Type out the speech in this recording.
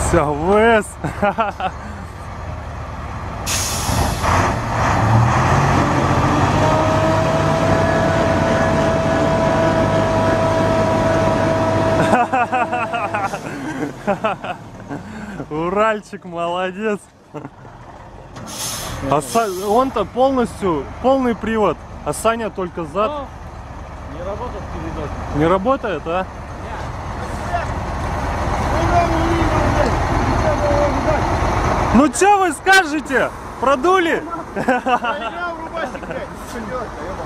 Все, ВС. Уральчик, молодец. А он-то полностью, полный привод, а Саня только зад. Не работает передача. Не работает, а? Ну что вы скажете? Продули? Проверял рубашек, блядь. Что делать-то?